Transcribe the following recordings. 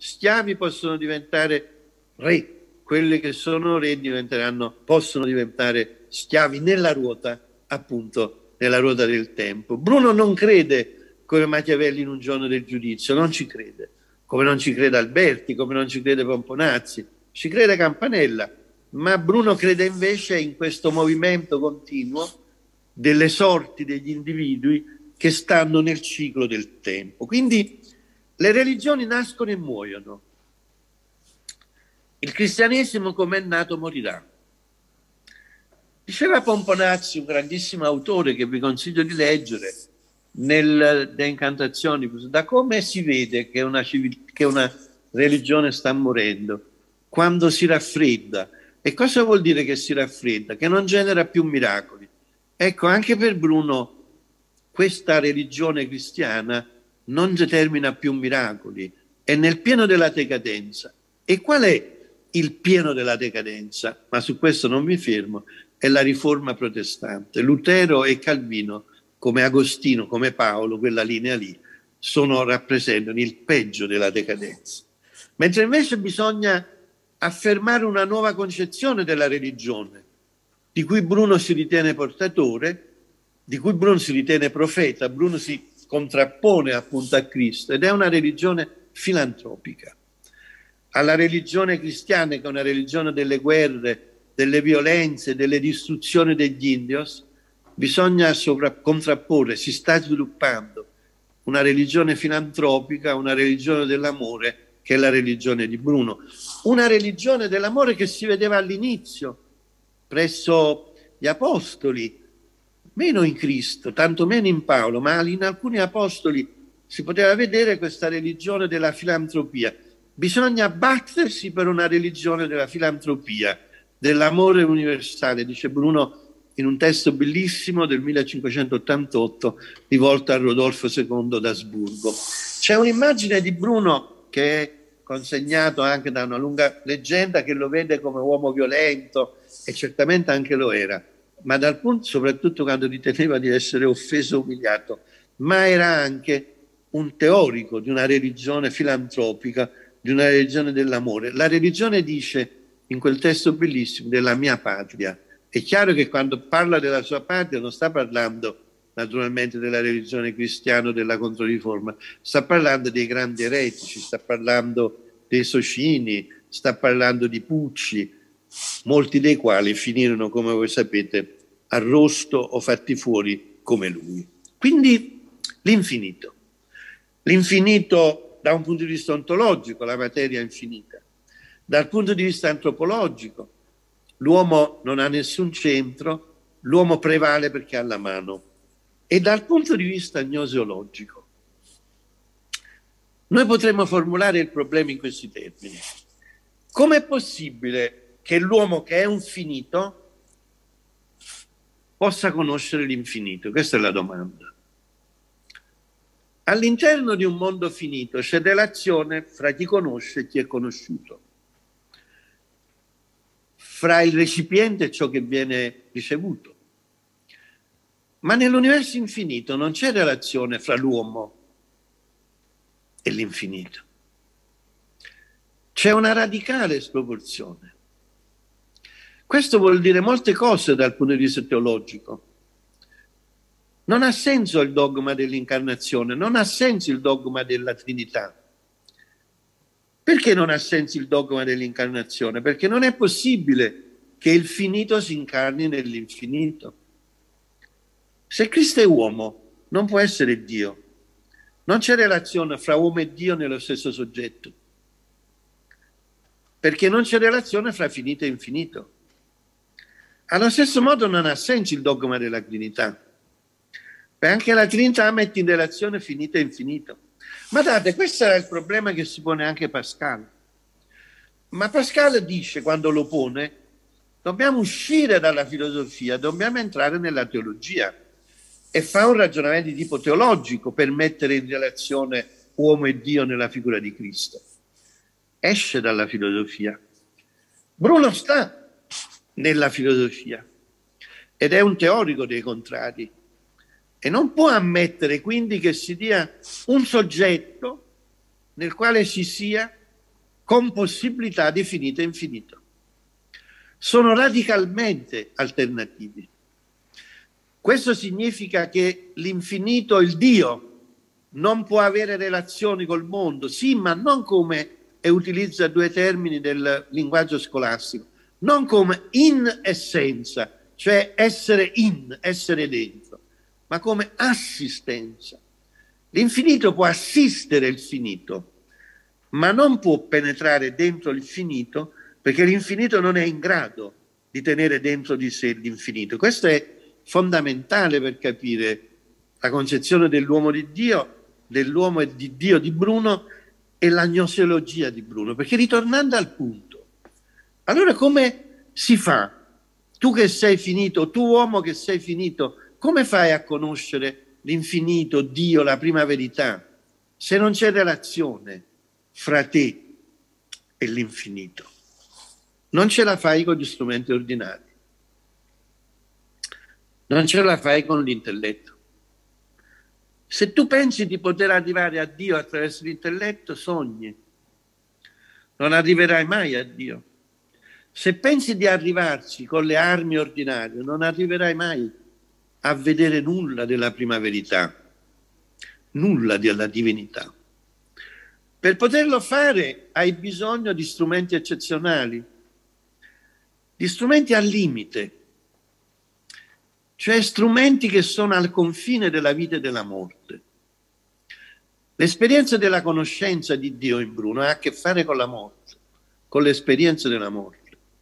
schiavi possono diventare re, quelli che sono re possono diventare schiavi nella ruota, appunto, nella ruota del tempo. Bruno non crede come Machiavelli in Un giorno del giudizio, non ci crede, come non ci crede Alberti, come non ci crede Pomponazzi, ci crede Campanella, ma Bruno crede invece in questo movimento continuo delle sorti degli individui che stanno nel ciclo del tempo. Quindi le religioni nascono e muoiono. Il cristianesimo, come è nato, morirà. Diceva Pomponazzi, un grandissimo autore che vi consiglio di leggere, nelle Incantazioni, da come si vede che una religione sta morendo, quando si raffredda. E cosa vuol dire che si raffredda? Che non genera più miracoli. Ecco, anche per Bruno questa religione cristiana non determina più miracoli, è nel pieno della decadenza. E qual è il pieno della decadenza? Ma su questo non mi fermo, è la riforma protestante. Lutero e Calvino, come Agostino, come Paolo, quella linea lì, rappresentano il peggio della decadenza. Mentre invece bisogna affermare una nuova concezione della religione, di cui Bruno si ritiene portatore, di cui Bruno si ritiene profeta. Bruno si contrappone appunto a Cristo ed è una religione filantropica. Alla religione cristiana, che è una religione delle guerre, delle violenze, delle distruzioni degli indios, bisogna contrapporre, si sta sviluppando una religione filantropica, una religione dell'amore, che è la religione di Bruno. Una religione dell'amore che si vedeva all'inizio presso gli apostoli, meno in Cristo, tanto meno in Paolo, ma in alcuni apostoli si poteva vedere questa religione della filantropia. Bisogna battersi per una religione della filantropia, dell'amore universale, dice Bruno in un testo bellissimo del 1588 rivolto a Rodolfo II d'Asburgo. C'è un'immagine di Bruno che è consegnato anche da una lunga leggenda che lo vede come uomo violento, e certamente anche lo era, ma dal punto, soprattutto quando riteneva di essere offeso e umiliato, ma era anche un teorico di una religione filantropica, di una religione dell'amore. La religione dice in quel testo bellissimo della mia patria. È chiaro che quando parla della sua patria non sta parlando naturalmente della religione cristiana o della Controriforma, sta parlando dei grandi eretici, sta parlando dei Socini, sta parlando di Pucci, molti dei quali finirono, come voi sapete, arrosto o fatti fuori come lui. Quindi l'infinito. L'infinito da un punto di vista ontologico, la materia è infinita. Dal punto di vista antropologico, l'uomo non ha nessun centro, l'uomo prevale perché ha la mano. E dal punto di vista gnoseologico, noi potremmo formulare il problema in questi termini. Com'è possibile che l'uomo, che è un finito, possa conoscere l'infinito? Questa è la domanda. All'interno di un mondo finito c'è relazione fra chi conosce e chi è conosciuto, fra il recipiente e ciò che viene ricevuto. Ma nell'universo infinito non c'è relazione fra l'uomo e l'infinito. C'è una radicale sproporzione. Questo vuol dire molte cose dal punto di vista teologico. Non ha senso il dogma dell'incarnazione, non ha senso il dogma della Trinità. Perché non ha senso il dogma dell'incarnazione? Perché non è possibile che il finito si incarni nell'infinito. Se Cristo è uomo, non può essere Dio. Non c'è relazione fra uomo e Dio nello stesso soggetto. Perché non c'è relazione fra finito e infinito. Allo stesso modo non ha senso il dogma della Trinità. Perché anche la Trinità mette in relazione finito e infinito. Ma date, questo era il problema che si pone anche Pascal. Ma Pascal dice, quando lo pone, dobbiamo uscire dalla filosofia, dobbiamo entrare nella teologia. E fa un ragionamento di tipo teologico per mettere in relazione uomo e Dio nella figura di Cristo. Esce dalla filosofia. Bruno sta nella filosofia ed è un teorico dei contrari e non può ammettere quindi che si dia un soggetto nel quale ci sia con possibilità di finito e infinito. Sono radicalmente alternativi. Questo significa che l'infinito, il Dio, non può avere relazioni col mondo, sì, ma non come, e utilizza due termini del linguaggio scolastico, non come in essenza, cioè essere in, essere dentro, ma come assistenza. L'infinito può assistere il finito, ma non può penetrare dentro il finito, perché l'infinito non è in grado di tenere dentro di sé l'infinito. Questo è fondamentale per capire la concezione dell'uomo di Dio, dell'uomo e di Dio di Bruno e la gnoseologia di Bruno. Perché ritornando al punto, allora come si fa? Tu che sei finito, tu uomo che sei finito, come fai a conoscere l'infinito, Dio, la prima verità, se non c'è relazione fra te e l'infinito? Non ce la fai con gli strumenti ordinari, non ce la fai con l'intelletto. Se tu pensi di poter arrivare a Dio attraverso l'intelletto, sogni, non arriverai mai a Dio. Se pensi di arrivarci con le armi ordinarie, non arriverai mai a vedere nulla della prima verità, nulla della divinità. Per poterlo fare hai bisogno di strumenti eccezionali, di strumenti al limite, cioè strumenti che sono al confine della vita e della morte. L'esperienza della conoscenza di Dio in Bruno ha a che fare con la morte, con l'esperienza della morte.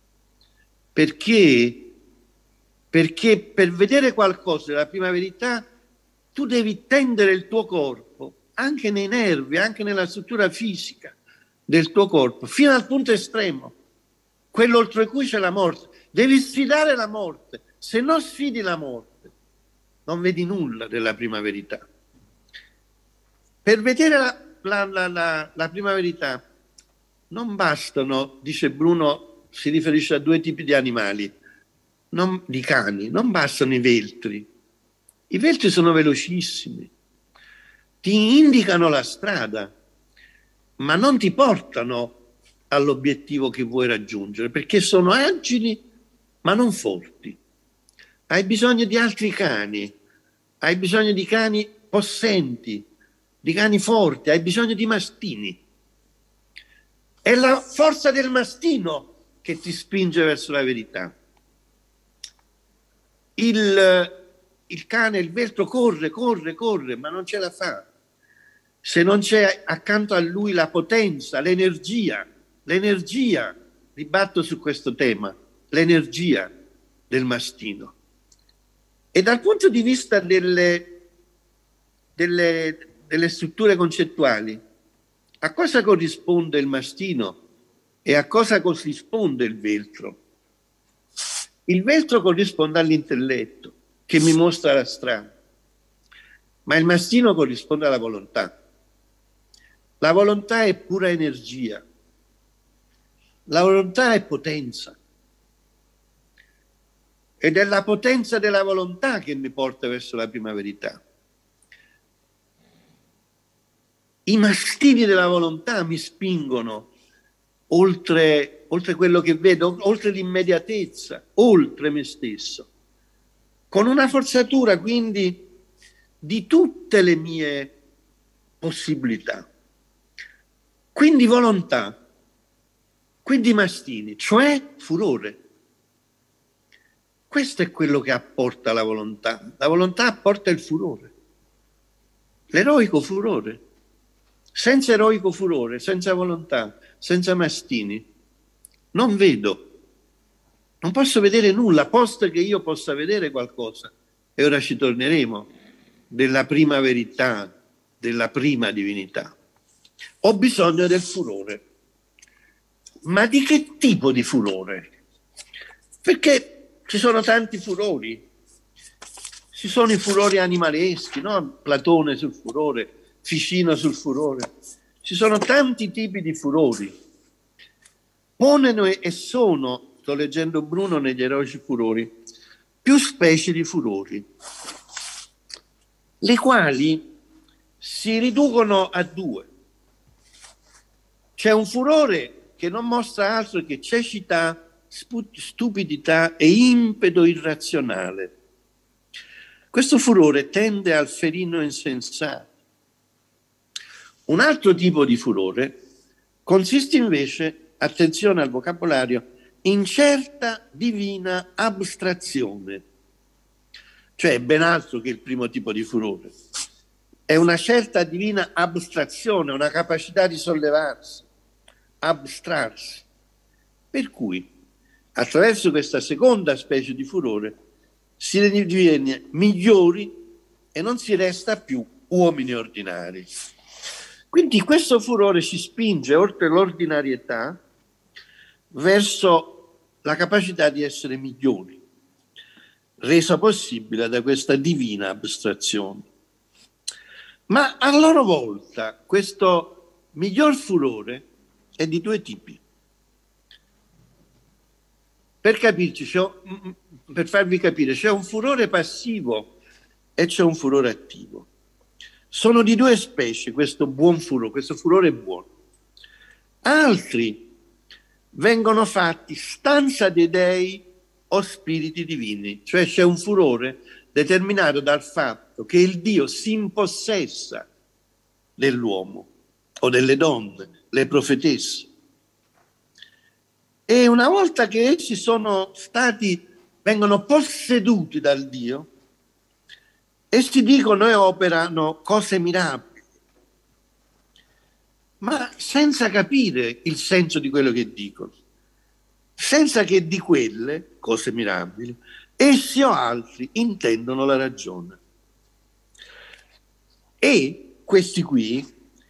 Perché per vedere qualcosa della prima verità tu devi tendere il tuo corpo, anche nei nervi, anche nella struttura fisica del tuo corpo, fino al punto estremo, quello oltre cui c'è la morte. Devi sfidare la morte. Se non sfidi la morte, non vedi nulla della prima verità. Per vedere la prima verità non bastano, dice Bruno, si riferisce a due tipi di animali, di cani, non bastano i veltri. I veltri sono velocissimi, ti indicano la strada, ma non ti portano all'obiettivo che vuoi raggiungere, perché sono agili ma non forti. Hai bisogno di altri cani, hai bisogno di cani possenti, di cani forti, hai bisogno di mastini. È la forza del mastino che ti spinge verso la verità. Il cane, il veltro corre, ma non ce la fa. Se non c'è accanto a lui la potenza, l'energia, ribatto su questo tema, l'energia del mastino. E dal punto di vista delle strutture concettuali, a cosa corrisponde il mastino e a cosa corrisponde il veltro? Il veltro corrisponde all'intelletto che mi mostra la strada, ma il mastino corrisponde alla volontà. La volontà è pura energia, la volontà è potenza. Ed è la potenza della volontà che mi porta verso la prima verità. I mastini della volontà mi spingono oltre quello che vedo, oltre l'immediatezza, oltre me stesso, con una forzatura quindi di tutte le mie possibilità. Quindi volontà, quindi mastini, cioè furore. Questo è quello che apporta la volontà. La volontà apporta il furore, l'eroico furore. Senza eroico furore, senza volontà, senza mastini, non vedo. Non posso vedere nulla, posto che io possa vedere qualcosa. E ora ci torneremo, della prima verità, della prima divinità. Ho bisogno del furore. Ma di che tipo di furore? Perché ci sono tanti furori, ci sono i furori animaleschi, no? Platone sul furore, Ficino sul furore, ci sono tanti tipi di furori. Poneno e sono, sto leggendo Bruno negli eroici furori, più specie di furori, le quali si riducono a due, C'è un furore che non mostra altro che cecità, stupidità e impeto irrazionale. Questo furore tende al ferino insensato. Un altro tipo di furore consiste invece, attenzione al vocabolario, in certa divina astrazione, cioè è ben altro che il primo tipo di furore. È una certa divina astrazione, una capacità di sollevarsi, abstrarsi. Per cui, attraverso questa seconda specie di furore, si diviene migliori e non si resta più uomini ordinari. Quindi questo furore ci spinge oltre l'ordinarietà verso la capacità di essere migliori, resa possibile da questa divina astrazione. Ma a loro volta questo miglior furore è di due tipi. Per capirci, per farvi capire, c'è un furore passivo e c'è un furore attivo. Sono di due specie questo buon furore, questo furore buono. Altri vengono fatti stanza dei dei o spiriti divini, cioè c'è un furore determinato dal fatto che il Dio si impossessa dell'uomo o delle donne, le profetesse. E una volta che essi vengono posseduti dal Dio, essi dicono e operano cose mirabili, ma senza capire il senso di quello che dicono, senza che di quelle cose mirabili essi o altri intendono la ragione. E questi qui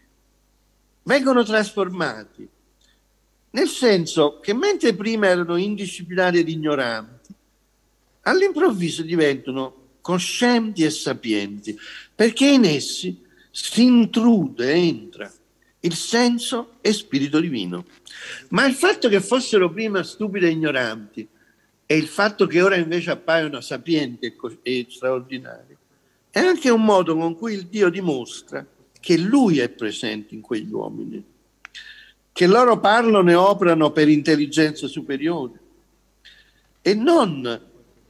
vengono trasformati, nel senso che mentre prima erano indisciplinati ed ignoranti, all'improvviso diventano coscienti e sapienti, perché in essi si intrude, entra il senso e spirito divino. Ma il fatto che fossero prima stupidi e ignoranti e il fatto che ora invece appaiono sapienti e straordinari è anche un modo con cui il Dio dimostra che Lui è presente in quegli uomini, che loro parlano e operano per intelligenza superiore e non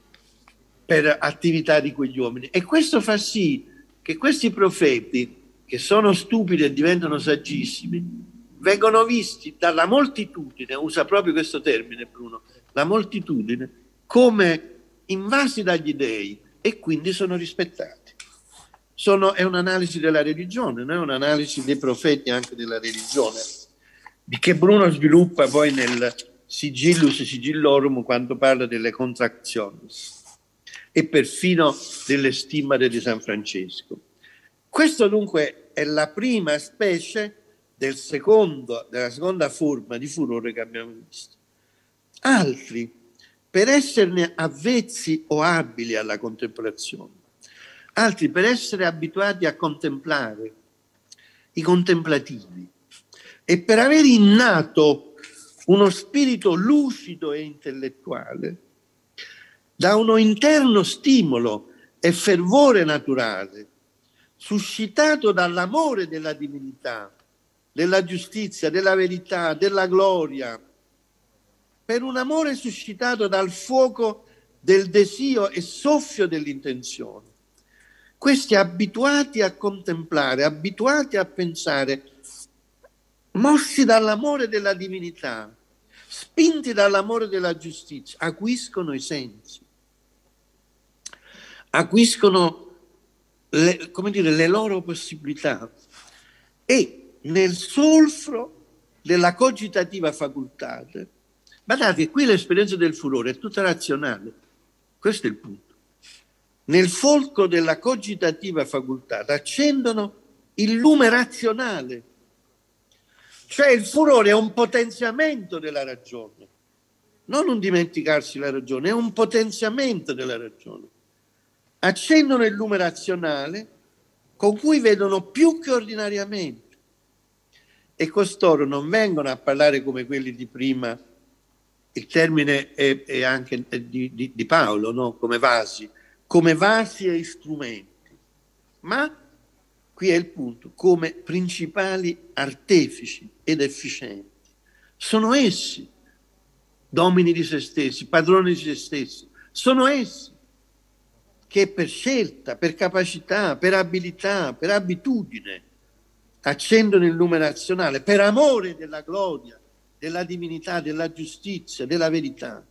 per attività di quegli uomini. E questo fa sì che questi profeti, che sono stupidi e diventano saggissimi, vengono visti dalla moltitudine, usa proprio questo termine Bruno, la moltitudine, come invasi dagli dei e quindi sono rispettati. È un'analisi della religione, non è un'analisi dei profeti anche della religione, che Bruno sviluppa poi nel Sigillus Sigillorum quando parla delle contrazioni e perfino delle stimmate di San Francesco. Questo dunque è la prima specie della seconda forma di furore che abbiamo visto. Altri, per esserne avvezzi o abili alla contemplazione, altri per essere abituati a contemplare, i contemplativi, e per aver innato uno spirito lucido e intellettuale, da uno interno stimolo e fervore naturale, suscitato dall'amore della divinità, della giustizia, della verità, della gloria, per un amore suscitato dal fuoco del desiderio e soffio dell'intenzione. Questi abituati a contemplare, abituati a pensare, mossi dall'amore della divinità, spinti dall'amore della giustizia, acquiscono i sensi, acquiscono le loro possibilità e nel solfro della cogitativa facultate, guardate, qui l'esperienza del furore è tutta razionale, questo è il punto. Nel folco della cogitativa facultata accendono il lume razionale, cioè il furore è un potenziamento della ragione, non un dimenticarsi la ragione, è un potenziamento della ragione. Accendono il lume razionale con cui vedono più che ordinariamente e costoro non vengono a parlare come quelli di prima, il termine è anche di Paolo, no? come vasi e strumenti, ma qui è il punto, come principali artefici ed efficienti. Sono essi, domini di se stessi, padroni di se stessi, sono essi che per scelta, per capacità, per abilità, per abitudine accendono il lume razionale, per amore della gloria, della divinità, della giustizia, della verità.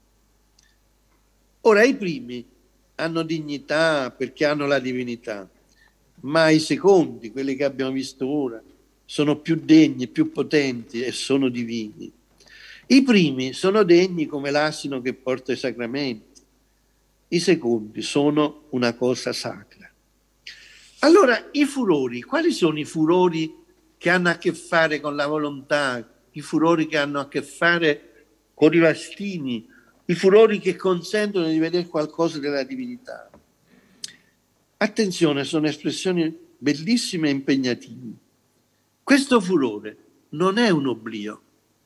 Ora i primi hanno dignità perché hanno la divinità, ma i secondi, quelli che abbiamo visto ora, sono più degni, più potenti e sono divini. I primi sono degni come l'asino che porta i sacramenti, i secondi sono una cosa sacra. Allora, i furori, quali sono i furori che hanno a che fare con la volontà, i furori che hanno a che fare con i vastini, i furori che consentono di vedere qualcosa della divinità? Attenzione, sono espressioni bellissime e impegnative. Questo furore non è un oblio,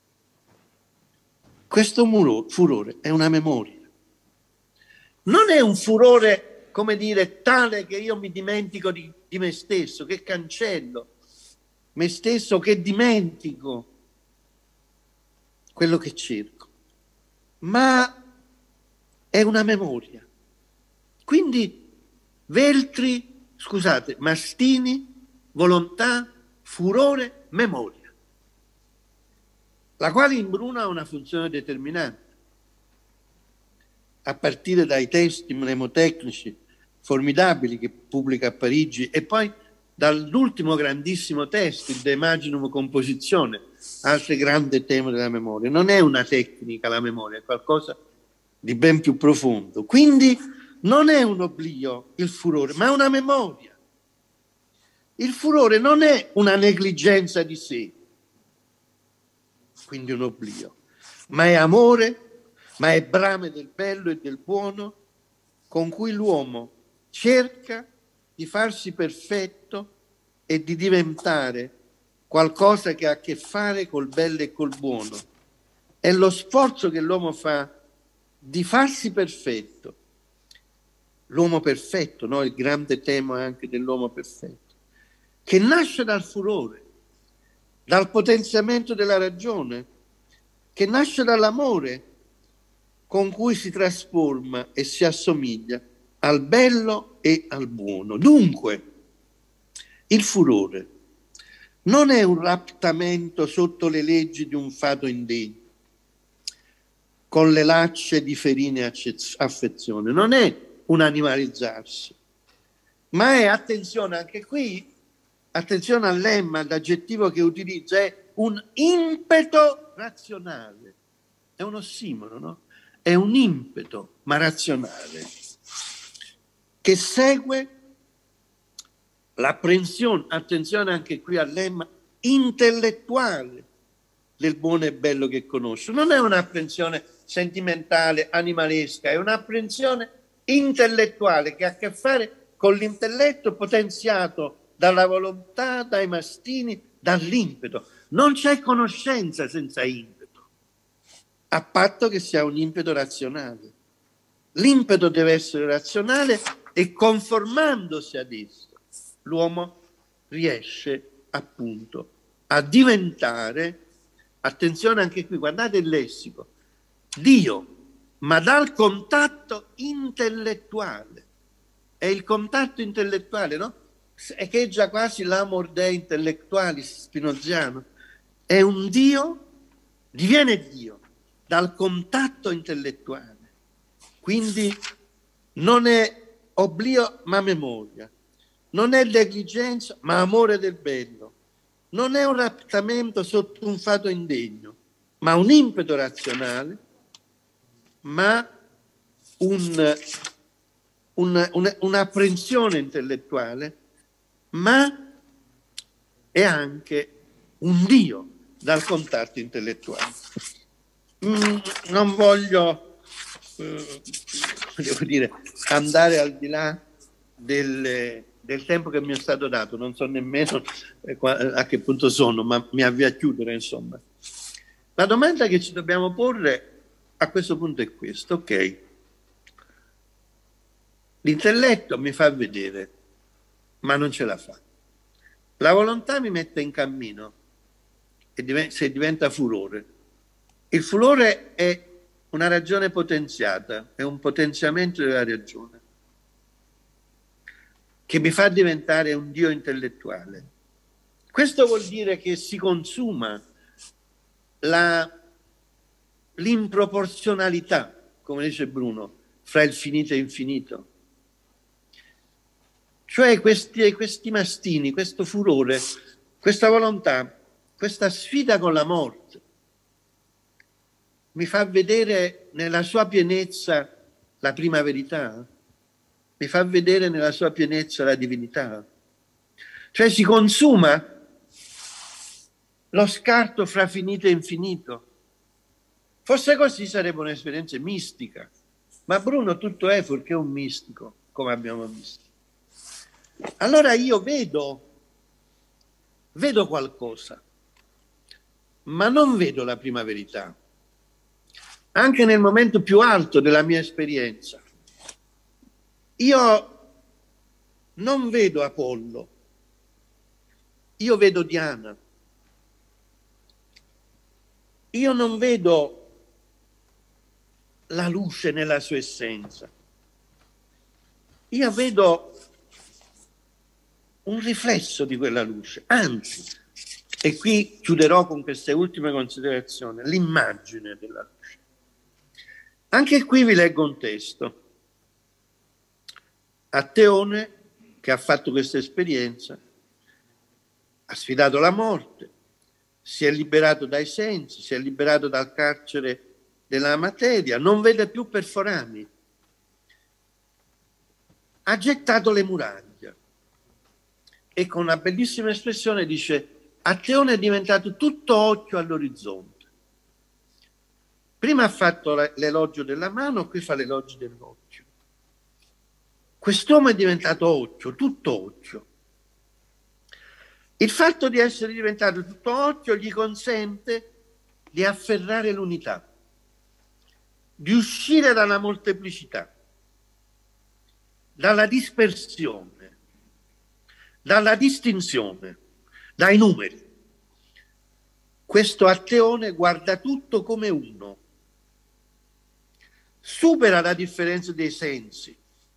questo furore è una memoria. Non è un furore, come dire, tale che io mi dimentico di me stesso, che cancello me stesso, che dimentico quello che cerco, ma è una memoria. Quindi mastini, volontà, furore, memoria, la quale in Bruno ha una funzione determinante, a partire dai testi mnemotecnici formidabili che pubblica a Parigi e poi dall'ultimo grandissimo testo, il De Imaginum Composizione, altro grande tema della memoria. Non è una tecnica la memoria, è qualcosa di ben più profondo. Quindi non è un oblio il furore, ma è una memoria. Il furore non è una negligenza di sé, quindi un oblio, ma è amore, ma è brame del bello e del buono con cui l'uomo cerca di farsi perfetto e di diventare qualcosa che ha a che fare col bello e col buono. È lo sforzo che l'uomo fa di farsi perfetto. L'uomo perfetto, no? Il grande tema anche dell'uomo perfetto, che nasce dal furore, dal potenziamento della ragione, che nasce dall'amore con cui si trasforma e si assomiglia al bello e al buono. Dunque, il furore non è un raptamento sotto le leggi di un fato indegno, con le lacce di ferine affezione, non è un animalizzarsi, ma è, attenzione anche qui, attenzione al lemma, l'aggettivo che utilizza è un impeto razionale, è un ossimoro, no? È un impeto, ma razionale, che segue l'apprensione, attenzione anche qui al lemma, intellettuale del buono e bello che conosce. Non è un'apprensione sentimentale, animalesca, è un'apprensione intellettuale che ha a che fare con l'intelletto potenziato dalla volontà, dai mastini, dall'impeto. Non c'è conoscenza senza impeto, a patto che sia un impeto razionale. L'impeto deve essere razionale e conformandosi ad esso l'uomo riesce appunto a diventare, attenzione anche qui, guardate il lessico, Dio, ma dal contatto intellettuale. È il contatto intellettuale, no? Echeggia quasi l'amor dei intellettuali spinoziano. È un Dio, diviene Dio dal contatto intellettuale. Quindi non è oblio ma memoria, non è negligenza ma amore del bello, non è un raptamento sotto un fato indegno, ma un impeto razionale, ma un'apprensione intellettuale, ma è anche un Dio dal contatto intellettuale. Non voglio, devo dire, andare al di là del tempo che mi è stato dato, non so nemmeno a che punto sono, ma mi avvio a chiudere, insomma. La domanda che ci dobbiamo porre a questo punto è questa, ok? L'intelletto mi fa vedere, ma non ce la fa. La volontà mi mette in cammino e se diventa furore. Il furore è una ragione potenziata, è un potenziamento della ragione che mi fa diventare un Dio intellettuale. Questo vuol dire che si consuma l'improporzionalità, come dice Bruno, fra il finito e infinito. Cioè questi mastini, questo furore, questa volontà, questa sfida con la morte, mi fa vedere nella sua pienezza la prima verità, mi fa vedere nella sua pienezza la divinità. Cioè si consuma lo scarto fra finito e infinito. Fosse così sarebbe un'esperienza mistica, ma Bruno tutto è fuorché un mistico, come abbiamo visto. Allora io vedo qualcosa, ma non vedo la prima verità. Anche nel momento più alto della mia esperienza, io non vedo Apollo, io vedo Diana. Io non vedo la luce nella sua essenza. Io vedo un riflesso di quella luce, anzi, e qui chiuderò con queste ultime considerazioni, l'immagine della luce. Anche qui vi leggo un testo. A Teone, che ha fatto questa esperienza, ha sfidato la morte, si è liberato dai sensi, si è liberato dal carcere della materia, non vede più per forami, ha gettato le muraglie e con una bellissima espressione dice: a Teone è diventato tutto occhio all'orizzonte. Prima ha fatto l'elogio della mano, qui fa l'elogio dell'occhio. Quest'uomo è diventato occhio, tutto occhio. Il fatto di essere diventato tutto occhio gli consente di afferrare l'unità, di uscire dalla molteplicità, dalla dispersione, dalla distinzione, dai numeri. Questo Atteone guarda tutto come uno, supera la differenza dei sensi,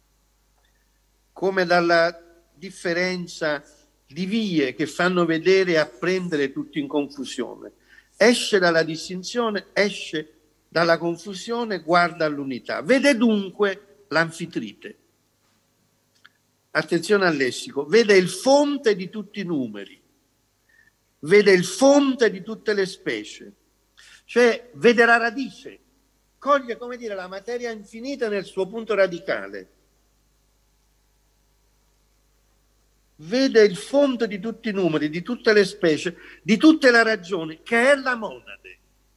come dalla differenza di vie che fanno vedere e apprendere tutto in confusione. Esce dalla distinzione, esce dalla confusione, guarda all'unità. Vede dunque l'anfitrite. Attenzione al lessico. Vede il fonte di tutti i numeri. Vede il fonte di tutte le specie. Cioè vede la radice. Coglie, come dire, la materia infinita nel suo punto radicale. Vede il fondo di tutti i numeri, di tutte le specie, di tutte le ragioni, che è la monade.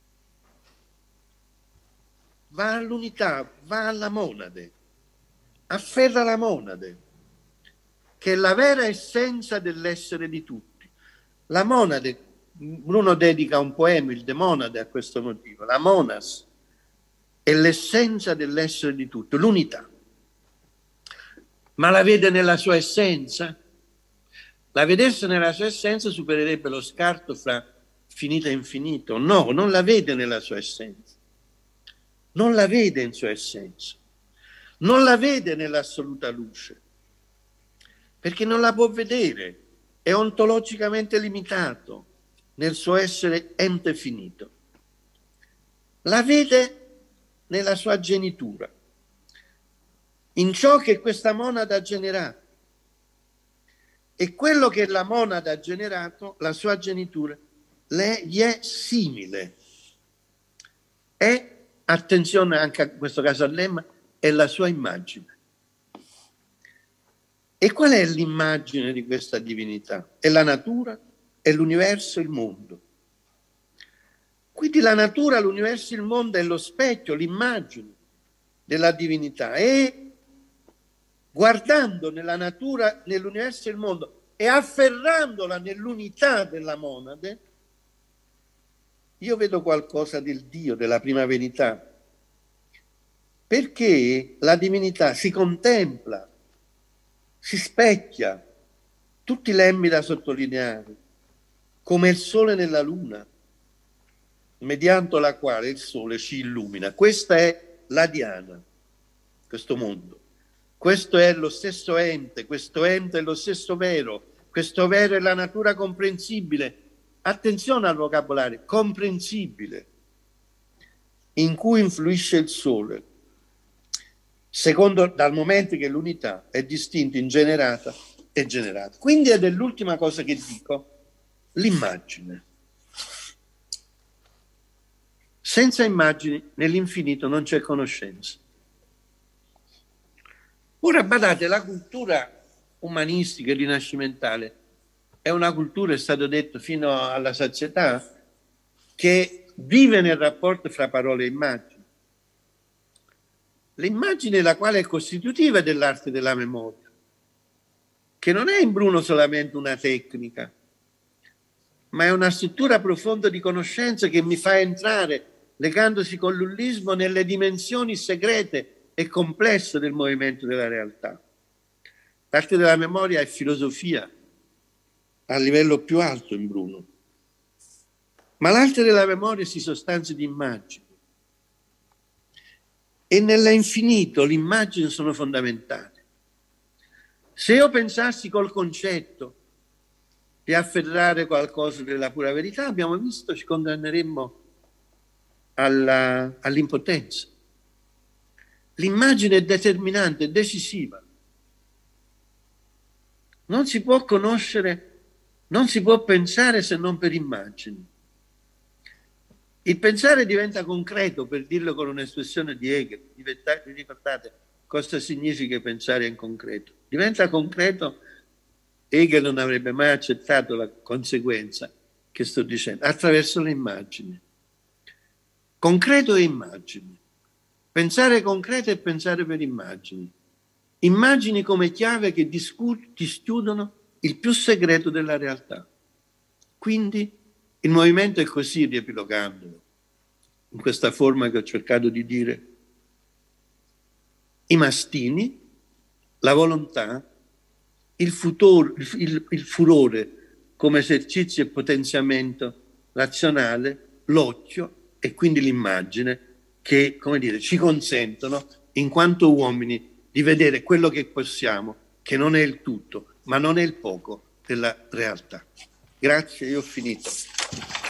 Va all'unità, va alla monade, afferra la monade, che è la vera essenza dell'essere di tutti. La monade, Bruno dedica un poema, il De Monade, a questo motivo. La monas è l'essenza dell'essere di tutto, l'unità. Ma la vede nella sua essenza? La vedesse nella sua essenza supererebbe lo scarto fra finito e infinito. No, non la vede nella sua essenza. Non la vede in sua essenza. Non la vede nell'assoluta luce. Perché non la può vedere. È ontologicamente limitato nel suo essere ente finito. La vede nella sua genitura. In ciò che questa monada ha generato. E quello che la monada ha generato, la sua genitura, gli è simile. È, attenzione anche a questo caso al lemma, è la sua immagine. E qual è l'immagine di questa divinità? È la natura, è l'universo, il mondo. Quindi la natura, l'universo, il mondo è lo specchio, l'immagine della divinità. E guardando nella natura, nell'universo e il mondo e afferrandola nell'unità della monade, io vedo qualcosa del Dio, della prima verità. Perché la divinità si contempla, si specchia tutti lemmi da sottolineare, come il sole nella luna, mediante la quale il sole ci illumina. Questa è la Diana, questo mondo. Questo è lo stesso ente, questo ente è lo stesso vero, questo vero è la natura comprensibile. Attenzione al vocabolario, comprensibile, in cui influisce il sole, secondo dal momento che l'unità è distinta, ingenerata e generata. Quindi ed è l'ultima cosa che dico, l'immagine. Senza immagini nell'infinito non c'è conoscenza. Ora badate, la cultura umanistica e rinascimentale è una cultura, è stato detto fino alla sazietà, che vive nel rapporto fra parole e immagini. L'immagine la quale è costitutiva dell'arte della memoria, che non è in Bruno solamente una tecnica, ma è una struttura profonda di conoscenza che mi fa entrare, legandosi con l'ullismo, nelle dimensioni segrete e complesse del movimento della realtà. L'arte della memoria è filosofia a livello più alto in Bruno, ma l'arte della memoria si sostanzia di immagini e nell'infinito le immagini sono fondamentali. Se io pensassi col concetto di afferrare qualcosa della pura verità, abbiamo visto, ci condanneremmo all'impotenza. L'immagine è determinante, è decisiva. Non si può conoscere, non si può pensare se non per immagini. Il pensare diventa concreto, per dirlo con un'espressione di Hegel. Vi ricordate cosa significa pensare in concreto? Diventa concreto, Hegel non avrebbe mai accettato la conseguenza che sto dicendo, attraverso le immagini. Concreto e immagini. Pensare concreto è pensare per immagini. Immagini come chiave che dischiudono il più segreto della realtà. Quindi il movimento è così, riepilogandolo, in questa forma che ho cercato di dire. I mastini, la volontà, il furore come esercizio e potenziamento razionale, l'occhio e quindi l'immagine che, come dire, ci consentono, in quanto uomini, di vedere quello che possiamo, che non è il tutto, ma non è il poco della realtà. Grazie, io ho finito.